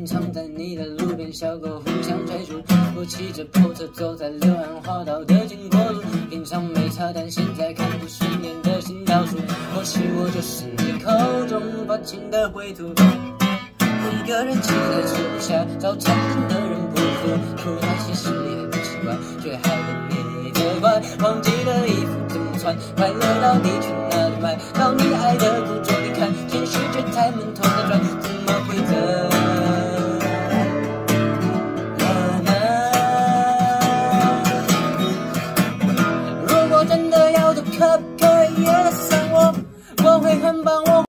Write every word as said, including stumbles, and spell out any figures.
常在你的路边小狗互相追逐。我骑着破车走在柳暗花岛的经过路，平常没差，但现在看不顺眼的心跳数。或许我就是你口中发情的灰土。一个人期待吃不下早餐的人不服，突然其实也不奇怪，却害得你责怪。忘记了衣服怎么穿，快乐到底去哪里买？到你爱的古着你看，全世界才闷头在转，怎么会这